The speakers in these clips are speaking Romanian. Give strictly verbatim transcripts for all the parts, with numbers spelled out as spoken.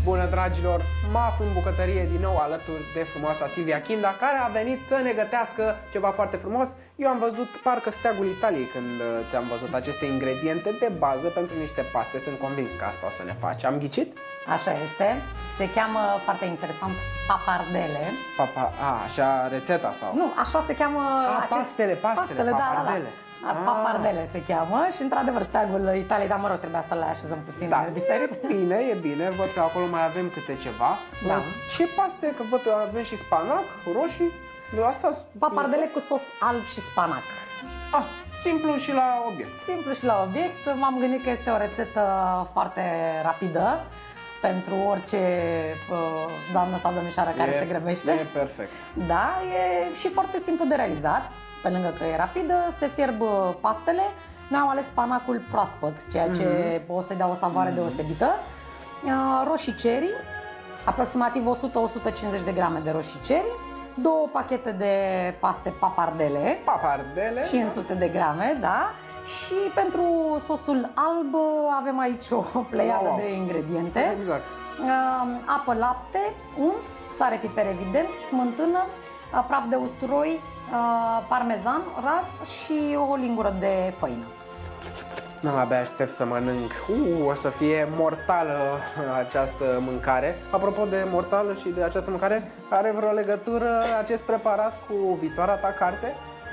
Bună, dragilor! Mă aflu în bucătărie din nou alături de frumoasa Silvia Chinda, care a venit să ne gătească ceva foarte frumos. Eu am văzut parcă steagul Italiei când ți-am văzut aceste ingrediente de bază pentru niște paste. Sunt convins că asta o să ne faci. Am ghicit? Așa este. Se cheamă, foarte interesant, papardele. Papa... A, așa rețeta sau? Nu, așa se cheamă... A, acest... pastele, pastele, pastele, papardele. Da, da. Papardele se cheamă și într-adevăr steagul Italiei, dar mă rog, trebuia să le așezăm puțin da, diferit. E bine, e bine, văd că acolo mai avem câte ceva. Da. Ce paste? Că văd că avem și spanac, roșii. Asta... Papardele cu sos alb și spanac. Ah, simplu și la obiect. Simplu și la obiect. M-am gândit că este o rețetă foarte rapidă pentru orice uh, doamnă sau domnișoară care e, se grăbește. E perfect. Da, e și foarte simplu de realizat. Pe lângă că e rapidă, se fierb pastele. Ne-am ales spanacul proaspăt, ceea ce mm-hmm. o să dea o savoare mm-hmm. deosebită. Uh, roșii cherry, aproximativ o sută - o sută cincizeci de grame de roșii cherry, două pachete de paste papardele, papardele, cinci sute de grame, da. Și pentru sosul alb avem aici o pleiadă wow, wow. de ingrediente. Exact. Uh, apă, lapte, unt, sare, piper evident, smântână, uh, praf de usturoi, uh, parmezan, ras și o lingură de făină. Nu, abia aștept să mănânc. Uh, o să fie mortală această mâncare. Apropo de mortală și de această mâncare, are vreo legătură acest preparat cu viitoarea ta carte?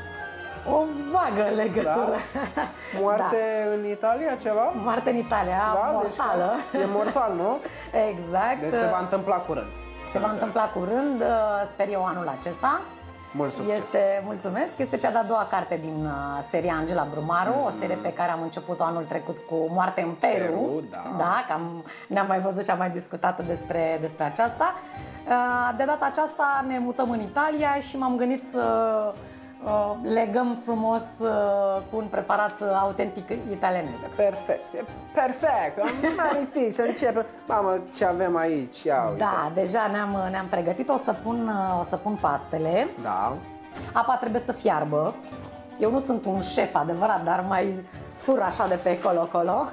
O vagă legătură. Da? Moarte da. în Italia ceva? Moarte în Italia, da, mortală. Deci e mortal, nu? Exact. Deci se va întâmpla curând. Se va întâmpla curând, sper eu anul acesta. Mult succes. Este, mulțumesc. Este cea de-a doua carte din uh, seria Angela Brumaru, mm. o serie pe care am început-o anul trecut cu Moarte în Peru. Peru, da. Da, că am, ne-am mai văzut și am mai discutat despre, despre aceasta. Uh, de data aceasta ne mutăm în Italia și m-am gândit să uh, legăm frumos uh, cu un preparat autentic italianesc. Perfect, e perfect, magnific, să începem. Mamă, ce avem aici, ia uite. Da, deja ne-am ne-am pregătit, o să pun, o să pun pastele. Da. Apa trebuie să fiarbă. Eu nu sunt un șef adevărat, dar mai fur așa de pe colo-colo.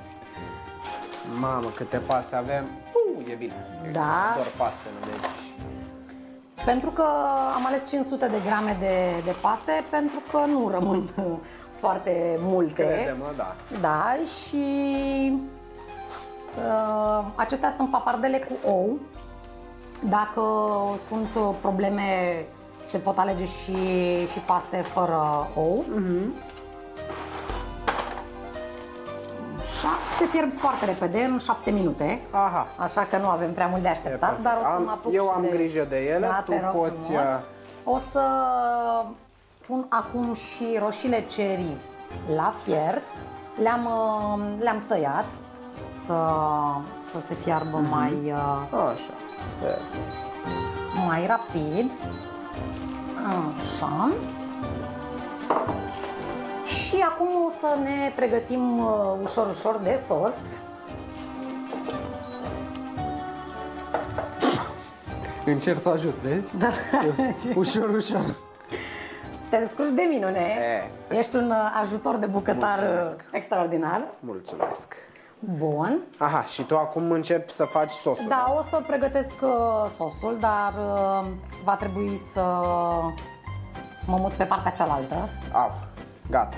Mamă, câte paste avem. Uh, e bine. Da. Doar pastele, deci. Pentru că am ales cinci sute de grame de, de paste, pentru că nu rămân foarte multe. Credem, da. Da, și uh, acestea sunt papardele cu ou. Dacă sunt probleme, se pot alege și, și paste fără ou. Uh-huh. Așa, se fierb foarte repede, în șapte minute. Aha. Așa că nu avem prea mult de așteptat, dar o să am, mă apuc. Eu am de... grijă de ele, da, tu poți... Frumos. O să pun acum și roșiile cherry la fiert. Le-am le-am tăiat să, să se fiarbă mm-hmm. mai, așa. mai rapid. Așa. Și acum o să ne pregătim ușor, ușor de sos. Încerc să ajut, vezi? Da. Ușor, ușor. Te descurci de minune. E. Ești un ajutor de bucătar Mulțumesc. extraordinar. Mulțumesc. Bun. Aha, și tu acum începi să faci sosul. Da, da? o să pregătesc sosul, dar va trebui să mă mut pe partea cealaltă. Au, gata.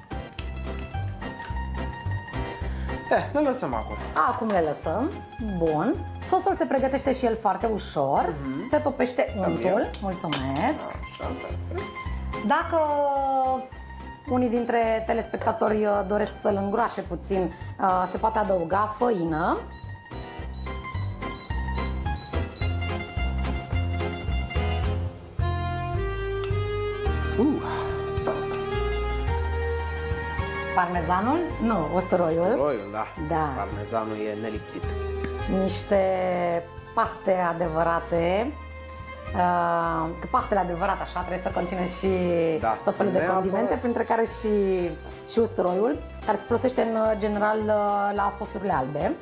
Eh, ne lăsăm acum. Acum le lăsăm. Bun. Sosul se pregătește și el foarte ușor. Mm-hmm. Se topește untul. Mulțumesc. Așa, dacă unii dintre telespectatori doresc să-l îngroașe puțin, se poate adăuga făină. Uh. Parmezanul? Nu, usturoiul. Usturoiul, da. Da. Parmezanul e nelipsit. Niște paste adevărate. Uh, că pastele adevărate așa trebuie să conțină și da. tot felul de condimente, printre care și, și usturoiul, care se folosește în general la sosurile albe.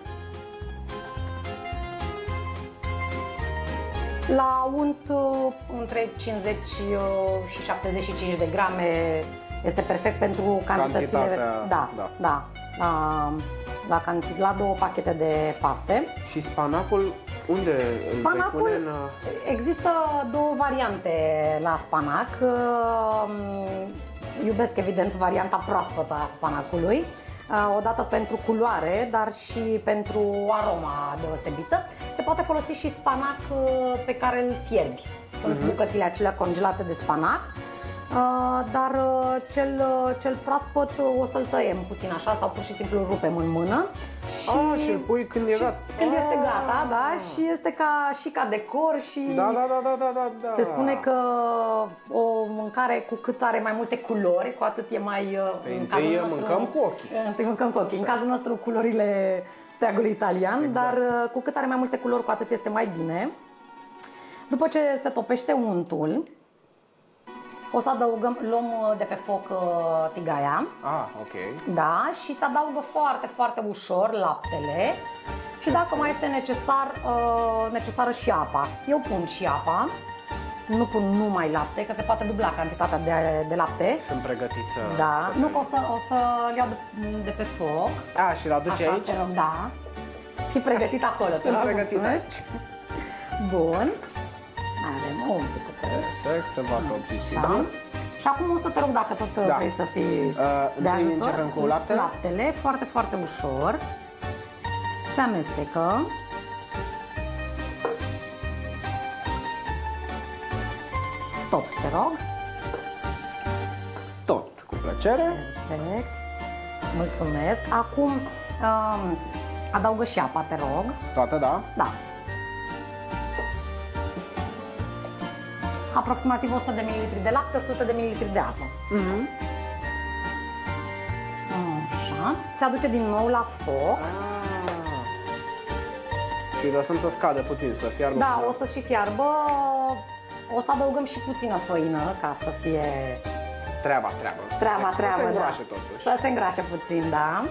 La unt între cincizeci și șaptezeci și cinci de grame este perfect pentru cantitățile. Cantitatea, da, da. da. Uh, la, la două pachete de paste. Și spanacul, unde Spanacul, îl vei pune în... există două variante la spanac. Iubesc evident varianta proaspătă a spanacului, odată pentru culoare, dar și pentru aroma deosebită. Se poate folosi și spanac pe care îl fierbi. Sunt uh-huh. bucățile acelea congelate de spanac. Uh, dar uh, cel, uh, cel proaspăt uh, o să-l tăiem puțin așa sau pur și simplu îl rupem în mână și, ah, și îl pui când e gata. Când ah. este gata, da, și este ca, și ca decor și da, da, da, da, da, da, da. se spune că o mâncare cu cât are mai multe culori, cu atât e mai... Păi în întâi nostru, mâncăm cu ochii. Întâi mâncăm cu ochii. În cazul nostru culorile steagului italian, exact. Dar uh, cu cât are mai multe culori, cu atât este mai bine. După ce se topește untul, o să adăugăm, luăm de pe foc uh, tigaia. Ah, ok. Da, și se adaugă foarte, foarte ușor laptele și dacă mai este necesar, uh, necesară și apa. Eu pun și apa, nu pun numai lapte, că se poate dubla cantitatea de, de lapte. Sunt pregătit să... Da, să nu că o să, o să iau de, de pe foc. A, și l-aduci aici? Te rog, da. Fii pregătit acolo. Sunt pregătit aici. Bun. Avem un picuțel. Perfect, se va topi, da? Și acum o să te rog, dacă tot da. vrei să fii uh, de ajutor. Începem cu laptele? Laptele, foarte, foarte ușor. Se amestecă. Tot, te rog. Tot, cu plăcere. Perfect. Mulțumesc. Acum um, adaugă și apa, te rog. Toată, da? Da. Aproximativ o sută de mililitri de lapte, o sută de mililitri de apă. Mm-hmm. Așa. Se aduce din nou la foc. Ah. Și lăsăm să scadă puțin, să fiarbă. Da, o să și fiarbă. O să adăugăm și puțină făină ca să fie... Treaba, treaba. Treaba, să, treaba, să se îngroașe da. totuși. Să se îngrașe puțin, da.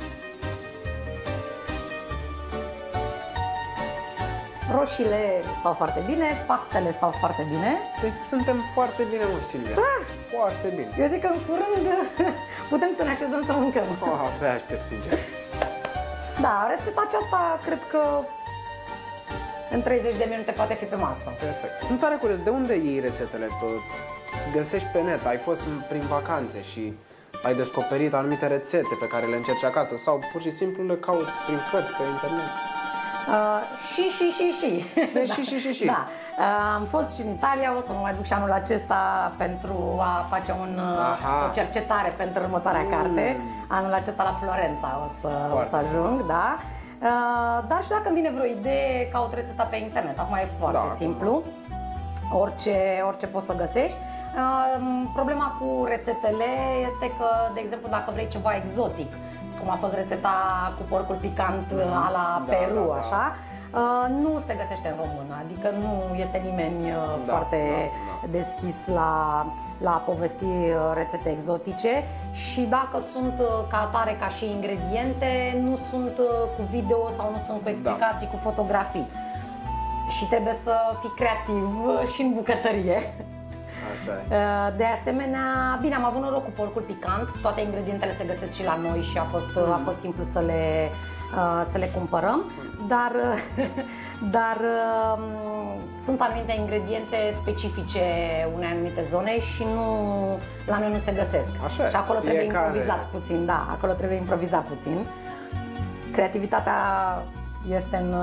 Roșiile stau foarte bine, pastele stau foarte bine. Deci suntem foarte bine, mă, Silvia. Da. Foarte bine. Eu zic că în curând putem să ne așezăm să mâncăm. Oh, abia aștept, sincer. Da, rețeta aceasta cred că în treizeci de minute poate fi pe masă. Perfect. Sunt tare curios, de unde iei rețetele? Găsești pe net, ai fost prin vacanțe și ai descoperit anumite rețete pe care le încerci acasă sau pur și simplu le cauți prin cărți pe internet? Uh, și, și, și, și. Deci da. și, și, și, și. Da. Uh, am fost și în Italia, o să mă mai duc și anul acesta pentru a face un, o cercetare pentru următoarea mm. carte. Anul acesta la Florența o să, o să ajung, da. Uh, dar și dacă îmi vine vreo idee, caut rețeta pe internet. Acum e foarte da, simplu. Orice, orice poți să găsești. Uh, problema cu rețetele este că, de exemplu, dacă vrei ceva exotic, cum a fost rețeta cu porcul picant mm, a la da, Peru, da, da. așa, uh, nu se găsește în română, adică nu este nimeni uh, da, foarte da, da. deschis la, la a povesti uh, rețete exotice și dacă sunt uh, ca atare ca și ingrediente, nu sunt uh, cu video sau nu sunt cu explicații, da. cu fotografii. Și trebuie să fii creativ și în bucătărie. De asemenea, bine, am avut noroc cu porcul picant, toate ingredientele se găsesc și la noi și a fost, mm. a fost simplu să le, să le cumpărăm, dar, dar sunt anumite ingrediente specifice unei anumite zone și nu, la noi nu se găsesc. Așa, și acolo trebuie fiecare... improvizat puțin, da, acolo trebuie improvizat puțin. Creativitatea este în...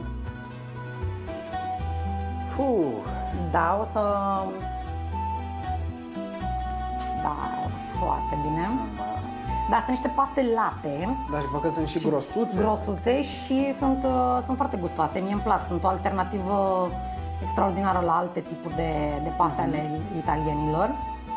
Fuh. Da, o să... Da, foarte bine. Da, sunt niște paste late. Da, și văd că sunt și, și grosuțe. Grosuțe și sunt, uh, sunt foarte gustoase. Mie îmi plac, sunt o alternativă extraordinară la alte tipuri de, de paste mm-hmm. ale italienilor.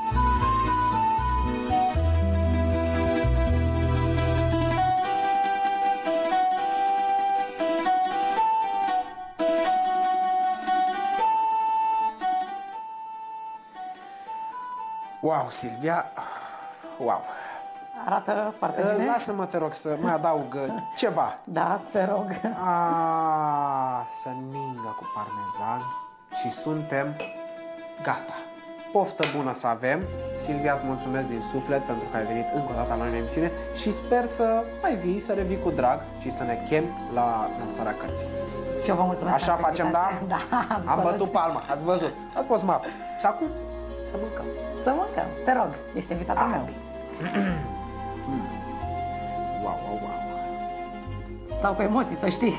Wow, Silvia, wow. Arată foarte bine. Lasă-mă, te rog, să mai adaug ceva. Da, te rog. A, să ningă cu parmezan și suntem gata. poftă bună să avem. Silvia, îți mulțumesc din suflet pentru că ai venit încă o dată la noi în emisiune și sper să mai vii, să revii cu drag și să ne chem la lansarea cărții. Și eu vă mulțumesc. Așa facem, da? Da, absolut. Am bătut palma, ați văzut. Ați fost mat. Și acum să mâncăm. Să mâncăm, te rog, ești invitatul meu. Wow, wow, wow. Stau cu emoții, să știi.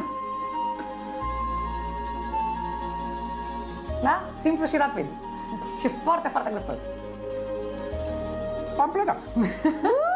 Da? Simplu și rapid. Și foarte, foarte gustos. Am plecat.